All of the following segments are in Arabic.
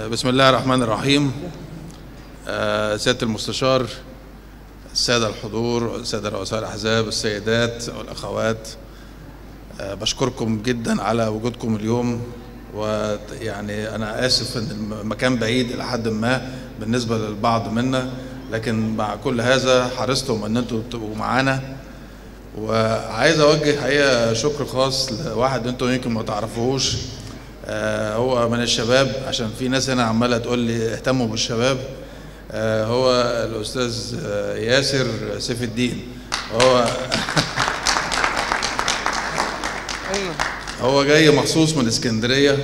بسم الله الرحمن الرحيم. سيادة المستشار، السادة الحضور، السادة رؤساء الأحزاب، السيدات والأخوات، بشكركم جدا على وجودكم اليوم. ويعني أنا آسف إن المكان بعيد إلى حد ما بالنسبة للبعض منا، لكن مع كل هذا حرصتم إن أنتم تبقوا معانا. وعايز أوجه حقيقة شكر خاص لواحد أنتم يمكن ما تعرفوهوش، هو من الشباب، عشان في ناس هنا عمالة تقول لي اهتموا بالشباب. هو الأستاذ ياسر سيف الدين. هو جاي مخصوص من اسكندرية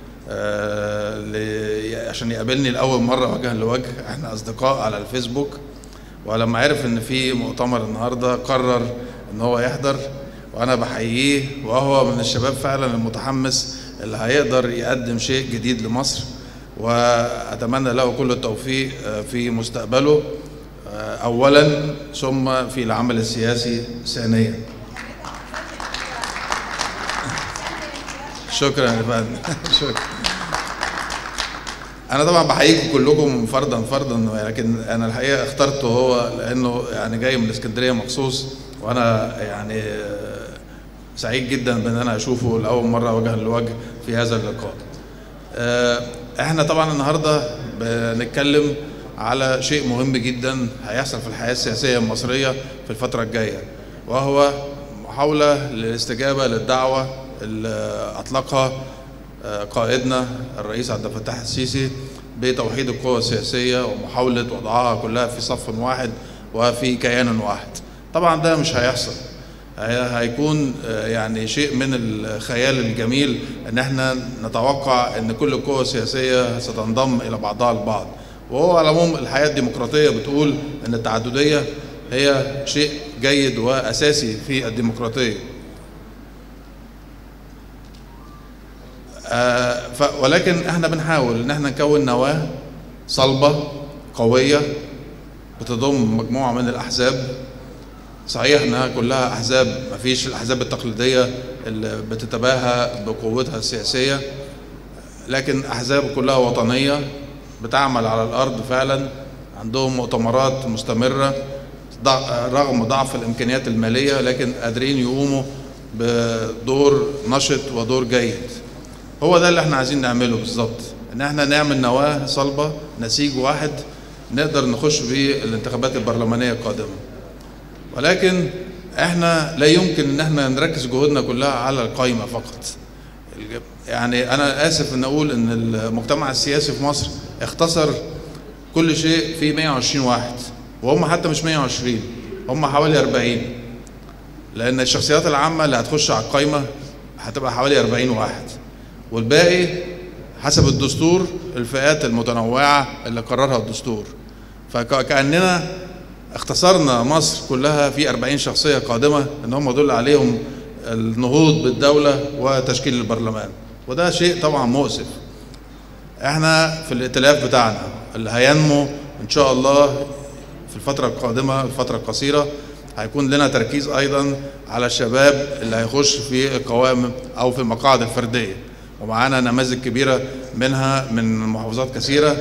عشان يقابلني لأول مرة وجها لوجه. احنا أصدقاء على الفيسبوك، ولما عرف إن في مؤتمر النهاردة قرر إن هو يحضر، وأنا بحييه. وهو من الشباب فعلا المتحمس اللي هيقدر يقدم شيء جديد لمصر، وأتمنى له كل التوفيق في مستقبله أولا، ثم في العمل السياسي ثانيا. شكرا يا فندم. شكرا. أنا طبعا بحييكم كلكم فردا فردا، لكن أنا الحقيقة اخترته هو لأنه يعني جاي من اسكندرية مخصوص، وأنا يعني سعيد جدا بأن أنا أشوفه لأول مرة وجها لوجه في هذا اللقاء. احنا طبعا النهارده بنتكلم على شيء مهم جدا هيحصل في الحياة السياسية المصرية في الفترة الجاية، وهو محاولة للاستجابة للدعوة اللي أطلقها قائدنا الرئيس عبد الفتاح السيسي بتوحيد القوى السياسية ومحاولة وضعها كلها في صف واحد وفي كيان واحد. طبعا ده مش هيحصل، هيكون يعني شيء من الخيال الجميل ان احنا نتوقع ان كل القوى السياسيه ستنضم الى بعضها البعض. وهو على العموم الحياه الديمقراطيه بتقول ان التعدديه هي شيء جيد واساسي في الديمقراطيه. ولكن احنا بنحاول ان احنا نكون نواه صلبه قويه بتضم مجموعه من الاحزاب. صحيح انها كلها احزاب، ما فيش الاحزاب التقليديه اللي بتتباهى بقوتها السياسيه، لكن احزاب كلها وطنيه بتعمل على الارض فعلا، عندهم مؤتمرات مستمره رغم ضعف الامكانيات الماليه، لكن قادرين يقوموا بدور نشط ودور جيد. هو ده اللي احنا عايزين نعمله بالظبط، ان احنا نعمل نواه صلبه، نسيج واحد نقدر نخش بيه الانتخابات البرلمانيه القادمه. ولكن احنا لا يمكن ان احنا نركز جهودنا كلها على القائمة فقط. يعني انا اسف ان اقول ان المجتمع السياسي في مصر اختصر كل شيء في 120 واحد، وهم حتى مش 120، هم حوالي 40، لان الشخصيات العامة اللي هتخش على القائمة هتبقى حوالي 40 واحد، والباقي حسب الدستور الفئات المتنوعة اللي قررها الدستور. فكأننا اختصرنا مصر كلها في 40 شخصية قادمة ان هم دول عليهم النهوض بالدولة وتشكيل البرلمان، وده شيء طبعا مؤسف. احنا في الائتلاف بتاعنا اللي هينمو ان شاء الله في الفترة القادمة، الفترة القصيرة، هيكون لنا تركيز ايضا على الشباب اللي هيخش في القوائم او في المقاعد الفردية، ومعانا نماذج كبيرة منها من محافظات كثيرة.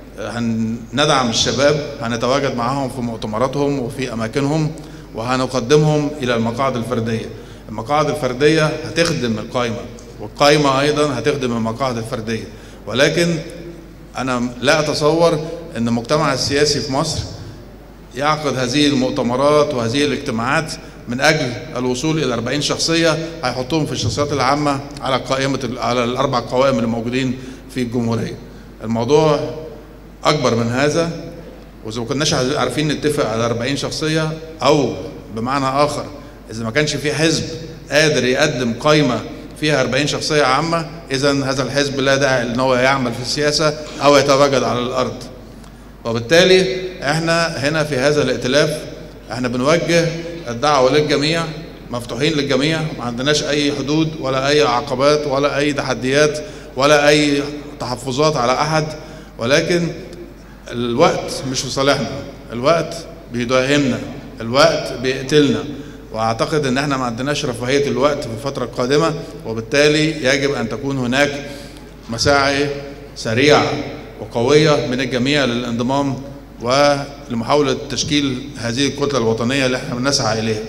هندعم الشباب، هنتواجد معهم في مؤتمراتهم وفي أماكنهم، وهنقدمهم إلى المقاعد الفردية. المقاعد الفردية هتخدم القائمة، والقائمة أيضا هتخدم المقاعد الفردية. ولكن أنا لا أتصور أن المجتمع السياسي في مصر يعقد هذه المؤتمرات وهذه الاجتماعات من أجل الوصول إلى 40 شخصية هيحطوهم في الشخصيات العامة على الأربع قوائم اللي موجودين في الجمهورية. الموضوع أكبر من هذا، وإذا ما كناش عارفين نتفق على 40 شخصية، أو بمعنى آخر إذا ما كانش في حزب قادر يقدم قائمة فيها 40 شخصية عامة، إذن هذا الحزب لا داعي إن هو يعمل في السياسة أو يتواجد على الأرض. وبالتالي إحنا هنا في هذا الائتلاف إحنا بنوجه الدعوة للجميع، مفتوحين للجميع، ما عندناش أي حدود ولا أي عقبات ولا أي تحديات ولا أي تحفظات على أحد. ولكن الوقت مش في صالحنا، الوقت بيداهمنا، الوقت بيقتلنا، واعتقد ان احنا ما عندناش رفاهية الوقت في الفترة القادمة. وبالتالي يجب ان تكون هناك مساعي سريعة وقوية من الجميع للانضمام ولمحاولة تشكيل هذه الكتلة الوطنية اللي احنا بنسعى إليها.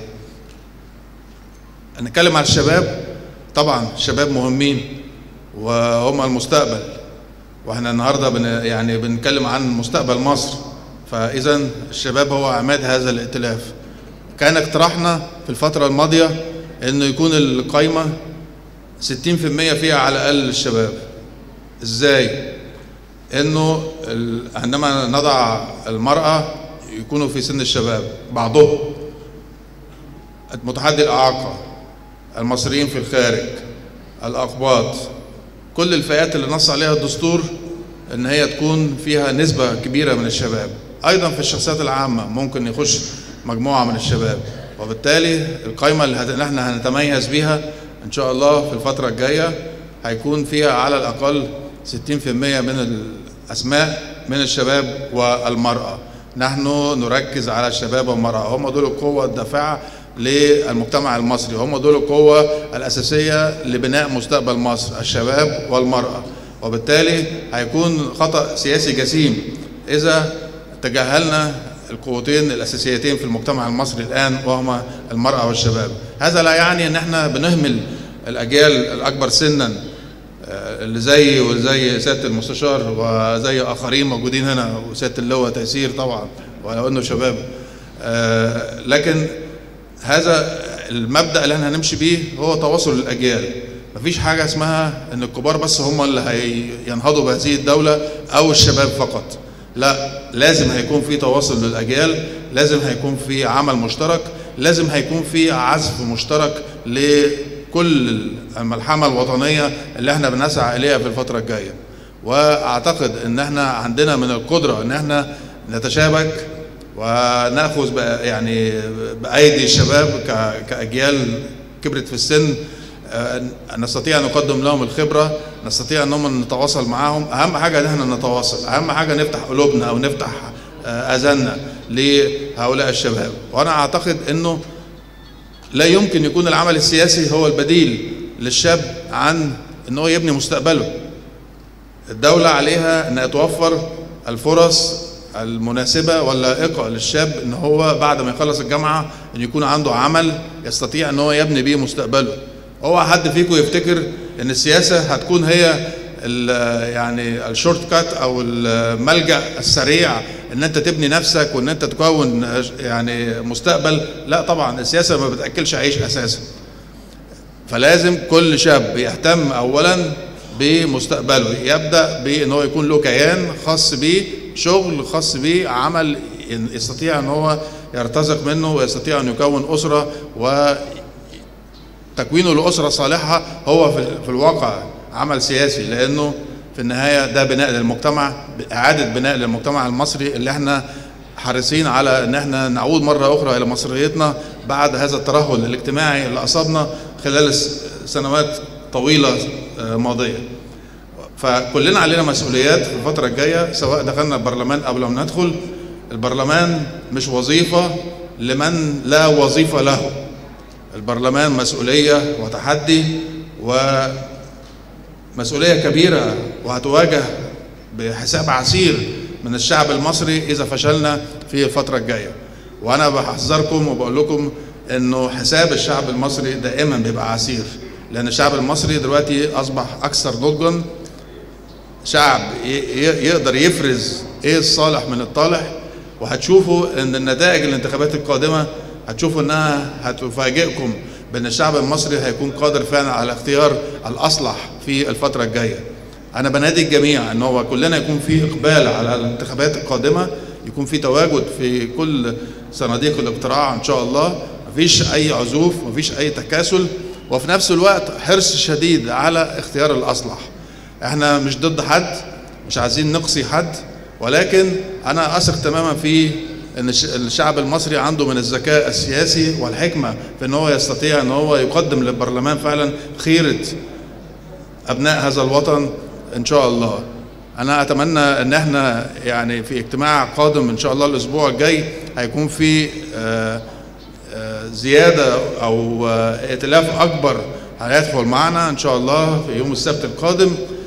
نتكلم عن الشباب، طبعا الشباب مهمين وهم المستقبل، واحنا النهارده بنتكلم عن مستقبل مصر، فإذا الشباب هو عماد هذا الائتلاف. كان اقتراحنا في الفترة الماضية إنه يكون القايمة 60% فيها على الأقل الشباب. إزاي؟ إنه عندما نضع المرأة يكونوا في سن الشباب، بعضهم متحدي الإعاقة، المصريين في الخارج، الأقباط، كل الفئات اللي نص عليها الدستور إن هي تكون فيها نسبة كبيرة من الشباب. أيضا في الشخصيات العامة ممكن يخش مجموعة من الشباب، وبالتالي القائمة اللي احنا هنتميز بيها إن شاء الله في الفترة الجاية هيكون فيها على الأقل 60% من الأسماء من الشباب والمرأة. نحن نركز على الشباب والمرأة، هم دول القوة الدافعة للمجتمع المصري، هم دول القوة الأساسية لبناء مستقبل مصر، الشباب والمرأة. وبالتالي هيكون خطأ سياسي جسيم إذا تجاهلنا القوتين الأساسيتين في المجتمع المصري الآن، وهما المرأة والشباب. هذا لا يعني أن احنا بنهمل الأجيال الأكبر سنا اللي زي وزي سيادة المستشار وزي آخرين موجودين هنا، وسيادة اللواء تيسير طبعا ولو أنه شباب، لكن هذا المبدأ اللي احنا هنمشي بيه هو تواصل الأجيال. مفيش حاجة اسمها أن الكبار بس هم اللي هينهضوا بهذه الدولة أو الشباب فقط، لا، لازم هيكون في تواصل للأجيال، لازم هيكون في عمل مشترك، لازم هيكون في عزف مشترك لكل الملحمة الوطنية اللي احنا بنسعى إليها في الفترة الجاية. وأعتقد أن احنا عندنا من القدرة أن احنا نتشابك ونأخذ بأيدي الشباب كأجيال كبرت في السن، نستطيع أن نقدم لهم الخبرة، نستطيع أنهم نتواصل معهم. أهم حاجة أن احنا نتواصل، أهم حاجة نفتح قلوبنا أو نفتح آذاننا لهؤلاء الشباب. وأنا أعتقد أنه لا يمكن يكون العمل السياسي هو البديل للشاب عن أنه يبني مستقبله. الدولة عليها أن توفر الفرص المناسبة واللائقة للشاب أن هو بعد ما يخلص الجامعة أن يكون عنده عمل يستطيع أن هو يبني بيه مستقبله. هو حد فيكم يفتكر أن السياسة هتكون هي الشورت كات أو الملجأ السريع أن أنت تبني نفسك وأن أنت تكون مستقبل؟ لا طبعا، السياسة ما بتأكلش عيش أساسا. فلازم كل شاب يهتم أولا بمستقبله، يبدأ بأنه يكون له كيان خاص به، شغل خاص به، عمل يستطيع أن هو يرتزق منه ويستطيع أن يكون أسرة، وتكوينه لأسرة صالحة هو في الواقع عمل سياسي، لأنه في النهاية ده بناء للمجتمع، إعادة بناء للمجتمع المصري اللي احنا حريصين على أن احنا نعود مرة أخرى إلى مصريتنا بعد هذا الترهل الاجتماعي اللي أصابنا خلال سنوات طويلة ماضية. فكلنا علينا مسؤوليات في الفترة الجاية، سواء دخلنا البرلمان أو لم ندخل. البرلمان مش وظيفة لمن لا وظيفة له، البرلمان مسؤولية وتحدي ومسؤولية كبيرة، وهتواجه بحساب عسير من الشعب المصري إذا فشلنا في الفترة الجاية. وأنا بحذركم وبقول لكم إنه حساب الشعب المصري دائما بيبقى عسير، لأن الشعب المصري دلوقتي أصبح أكثر نضجا، شعب يقدر يفرز إيه الصالح من الطالح. وهتشوفوا إن النتائج الانتخابات القادمة هتشوفوا إنها هتفاجئكم بأن الشعب المصري هيكون قادر فعلا على اختيار الأصلح في الفترة الجاية. أنا بنادي الجميع إن هو كلنا يكون في إقبال على الانتخابات القادمة، يكون في تواجد في كل صناديق الاقتراع إن شاء الله، مفيش أي عزوف، مفيش أي تكاسل، وفي نفس الوقت حرص شديد على اختيار الأصلح. احنا مش ضد حد، مش عايزين نقصي حد، ولكن أنا أثق تماما في أن الشعب المصري عنده من الذكاء السياسي والحكمة في أن هو يستطيع أن هو يقدم للبرلمان فعلا خيرة أبناء هذا الوطن إن شاء الله. أنا أتمنى أن احنا في اجتماع قادم إن شاء الله الأسبوع الجاي هيكون في زيادة أو ائتلاف أكبر هيدخل معنا إن شاء الله في يوم السبت القادم،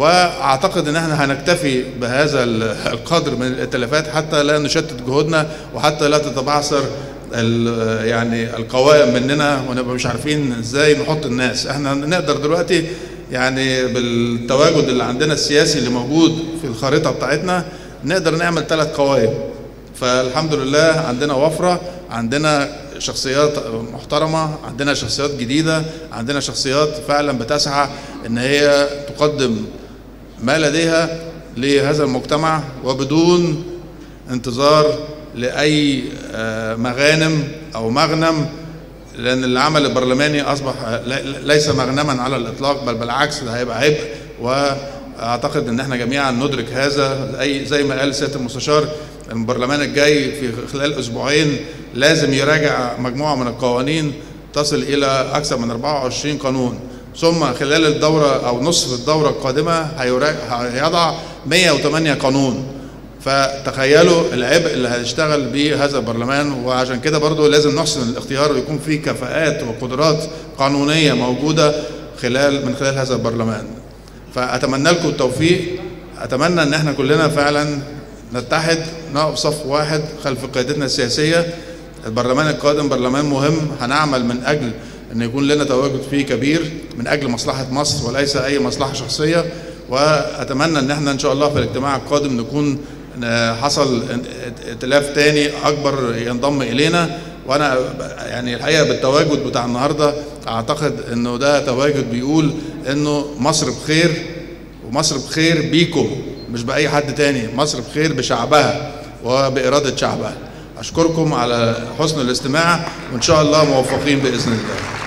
واعتقد ان احنا هنكتفي بهذا القدر من الائتلافات حتى لا نشتت جهودنا وحتى لا تتبعثر يعني القوائم مننا ونبقى مش عارفين ازاي نحط الناس. احنا نقدر دلوقتي يعني بالتواجد اللي عندنا السياسي اللي موجود في الخريطة بتاعتنا نقدر نعمل 3 قوائم. فالحمد لله عندنا وفرة، عندنا شخصيات محترمة، عندنا شخصيات جديدة، عندنا شخصيات فعلا بتسعى ان هي تقدم ما لديها لهذا المجتمع وبدون انتظار لأي مغانم أو مغنم، لأن العمل البرلماني أصبح ليس مغنما على الإطلاق، بل بالعكس ده هيبقى عبء. وأعتقد أن احنا جميعا ندرك هذا. زي ما قال سيادة المستشار، البرلمان الجاي في خلال أسبوعين لازم يراجع مجموعة من القوانين تصل إلى أكثر من 24 قانون، ثم خلال الدورة أو نصف الدورة القادمة هيضع 108 قانون. فتخيلوا العبء اللي هيشتغل به هذا البرلمان. وعشان كده برضو لازم نحسن الاختيار ويكون في كفاءات وقدرات قانونية موجودة من خلال هذا البرلمان. فأتمنى لكم التوفيق، أتمنى أن احنا كلنا فعلا نتحد، نقف صف واحد خلف قيادتنا السياسية. البرلمان القادم برلمان مهم، هنعمل من أجل أن يكون لنا تواجد فيه كبير من أجل مصلحة مصر وليس أي مصلحة شخصية. وأتمنى أن احنا إن شاء الله في الاجتماع القادم نكون حصل ائتلاف تاني أكبر ينضم إلينا. وأنا يعني الحقيقة بالتواجد بتاع النهاردة أعتقد أنه ده تواجد بيقول أنه مصر بخير، ومصر بخير بيكم مش بأي حد تاني، مصر بخير بشعبها وبإرادة شعبها. أشكركم على حسن الاستماع وإن شاء الله موفقين بإذن الله.